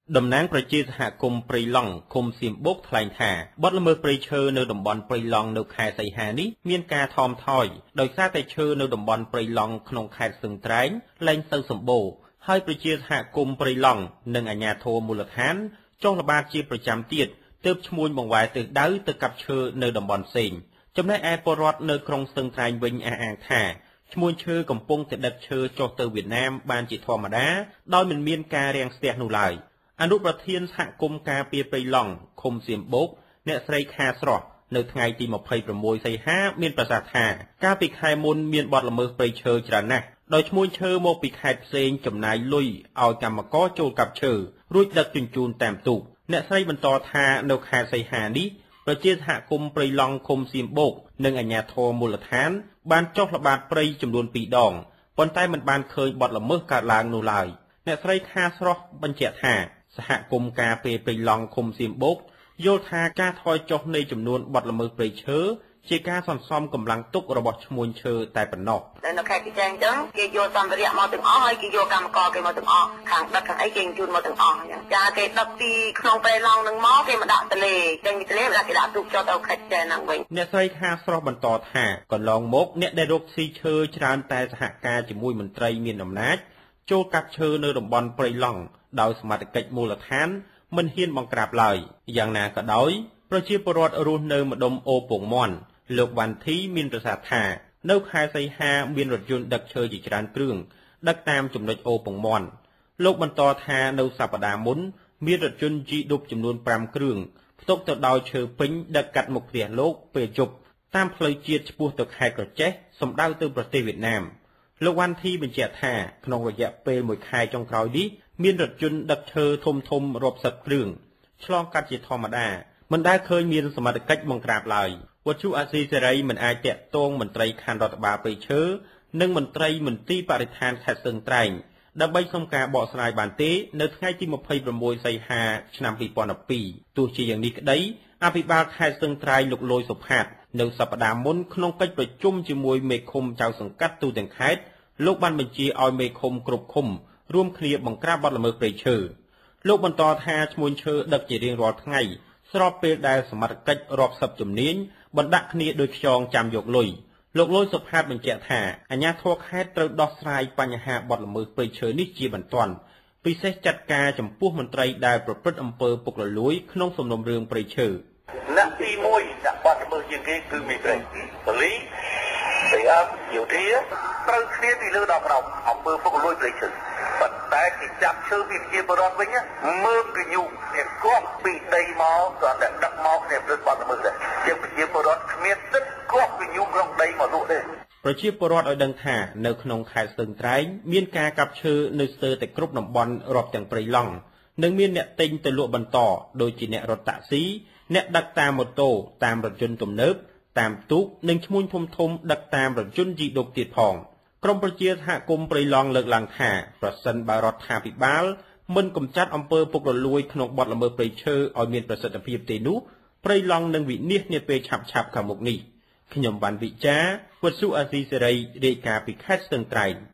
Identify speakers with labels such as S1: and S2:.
S1: តំណាងប្រជាសហគមន៍ព្រៃឡង់ឃុំសៀមបុកថ្លែងថាបទល្មើសព្រៃឈើនៅតំបន់ព្រៃឡង់នៅខេត្តសីហានេះមានការថមថយដោយសារតែឈើនៅតំបន់ព្រៃឡង់ក្នុងខេត្តស្ទឹងត្រែងលែងទៅសម្បូរហើយប្រជាសហគមន៍ព្រៃឡង់និងអាជ្ញាធរមូលដ្ឋានចុះល្បាតជាប្រចាំទៀតទើបឈ្មួញបង្វែរទិសដៅទៅកាប់ឈើនៅតំបន់ផ្សេងចំណែកឯពលរដ្ឋនៅក្រុងស្ទឹងត្រែងវិញអះអាងថាឈ្មួញឈើកំពុងតែដឹកឈើចុះទៅវៀតណាមបានជាធម្មតាដោយមិនមានការរាំងស្ទះនោះឡើយអនុប្រធានសហគមន៍ការពារព្រៃឡង់ឃុំសៀមបូកអ្នកស្រីខាស្រស់នៅថ្ងៃទី26សីហាមានប្រសាសន៍ថាកាលពីខែមុនមានបទល្មើសព្រៃឈើច្រើនណាស់ដោយឈ្មួញឈើមកពីខេត្តផ្សេងចំណាយលុយឲ្យកម្មករចូលកាប់ឈើរួចដឹកជញ្ជូនតាមទូកអ្នកស្រីបន្តថានៅខេត្តសីហានេះប្រជាសហគមន៍ព្រៃឡង់ឃុំសៀមបូកនិងអាជ្ញាធរមូលដ្ឋានបានចុះល្បាតព្រៃចំនួន2ដងប៉ុន្តែមិនបានឃើញបទល្មើសកើតឡើងនោះឡើយអ្នកស្រីខាស្រស់បញ្ជាក់ថាសហគមន៍ការពារព្រៃឡង់ឃុំសៀមបូកយល់ថាការថយចុះនៃចំនួនបទល្មើសព្រៃឈើជាការសន្សំកម្លាំងទុករបស់ឈ្មួញឈើតែប៉ុណ្ណោះ
S2: នៅខេត្តទីចែងអញ្ចឹងគេយកសម្ភារៈមកទាំងអស់ហើយគេយកកម្មករគេមកទាំងអស់ខាងដឹកខាងអីគេជូនមកទាំងអស់អញ្ចឹងចាគេដឹកពីក្នុងព្រៃឡង់នឹងមកគេមកដាក់ទលេចេញពីទលេដាក់គេដាក់ទូកចុះទៅខេត្តចែងហ្នឹងវិញ
S1: អ្នកស្រីខាស្រស់បន្តថាកន្លងមកអ្នកដែលរកស៊ីឈើច្រើនតែសហការជាមួយមន្ត្រីមានអំណាចចូលកាប់ឈើនៅតំបន់ព្រៃឡង់ដោយសមត្ថកិច្ចមូលដ្ឋានមិនហ៊ានបង្ក្រាបឡើយយ៉ាងណាក៏ដោយប្រជាពលរដ្ឋរស់នៅម្ដុំអូពងមាន់លោកវ៉ាន់ធីមានប្រសាសន៍ថានៅខេត្តសីហាមានរថយន្តដឹកឈើជាច្រើនគ្រឿងដឹកតាមចំណុចអូពងមាន់លោកបន្តថានៅសប្តាហ៍មុនមានរថយន្តជីឌុបចំនួន5គ្រឿងផ្ទុកទៅដោយឈើពេញដឹកកាត់មុខផ្ទះលោកពេលយប់តាមផ្លូវជាតិឆ្ពោះទៅខេត្តក្រចេះសម្ដៅទៅប្រទេសវៀតណាមលោកវ៉ាន់ធីបញ្ជាក់ថាក្នុងរយៈពេល1ខែចុងក្រោយនេះមានរថយន្តដឹកឈើធំៗរាប់សិបគ្រឿងឆ្លងកាត់ជាធម្មតាមិនដែលឃើញមានសមត្ថកិច្ចបង្ក្រាបឡើយវត្ថុអាស៊ីសេរីមិនអាចតាក់ទងមន្ត្រីខណ្ឌរដ្ឋបាលព្រៃឈើនិងមន្ត្រីមន្ទីរបរិស្ថានខេត្តស្ទឹងត្រែងដើម្បីសុំការបកស្រាយបានទេនៅថ្ងៃទី26សីហាឆ្នាំ2012ទោះជាយ៉ាងនេះក្តីអភិបាលខេត្តស្ទឹងត្រែងលោកលយសុផាតនៅសប្តាហ៍មុនក្នុងកិច្ចប្រជុំជាមួយមេឃុំចៅសង្កាត់ទូទាំងខេត្តលោកបានបញ្ជាឲ្យមេឃុំគ្រប់ឃុំរួមគ្នាបង្ក្រាបបទល្មើសព្រៃឈើលោកបន្តថាឈ្មួញឈើដឹកជារៀងរាល់ថ្ងៃស្របពេលដែលសមត្ថកិច្ចរាប់សិបជំនាញបណ្ដាក់គ្នាដោយខ្យងចាំយកលុយលោកលយសុផាតបញ្ជាក់ថាអាជ្ញាធរខេត្តត្រូវដោះស្រាយបញ្ហាបទល្មើសព្រៃឈើនេះជាបន្ទាន់ពិសេសចាត់ការចំពោះមន្ត្រីដែលប្រព្រឹត្តអំពើពុករលួយក្នុងសំណុំរឿងព្រៃឈើ
S3: អ្នកទី1អ្នកបទល្មើសជាងគេគឺមេត្រីប៉ូលីសស្រីអប់យោធាត្រូវគ្នាពីលើដល់ក្រោមអំពើពុករលួយព្រៃឈើប៉ុន្តែគេចាប់ឈើពីប្រជាពលរដ្ឋវិញមើលកញ្ញុអ្នកគាត់ពីដីមកគាត់តែដឹកមកអ្នកព្រឹត្តបទល្មើសដែរជាប្រជាពលរដ្ឋគ្មានសិទ្ធិគាត់កញ្ញុក្នុងដីមកលក់ទេ
S1: ប្រជាពលរដ្ឋឲ្យដឹងថានៅក្នុងខេត្តស្ទឹងត្រែងមានការកាប់ឈើនៅស្ទើរតែគ្រប់តំបន់រាប់ទាំងព្រៃឡង់និងមានអ្នកទិញទៅលក់បន្តដូចជាអ្នករត់តាក់ស៊ីអ្នកដឹកតាមម៉ូតូតាមរថយន្តទំនើបតាមទូកនិងឈ្មួញធំដឹកតាមរថយន្តជីឌុបទៀតផងក្រមប្រជាសហគមន៍ព្រៃឡង់លើកឡើងថាប្រសិនបើរដ្ឋាភិបាលមិនកម្ចាត់អំពើពុករលួយក្នុងបទល្មើសព្រៃឈើឲ្យមានប្រសិទ្ធភាពទេនោះព្រៃឡង់នឹងវិនាសនាពេលឆាប់ខាងមុខនេះខ្ញុំបានវិចារវត្ថុអាស៊ីសេរីរាយការណ៍ពីខេត្តស្ទឹងត្រែង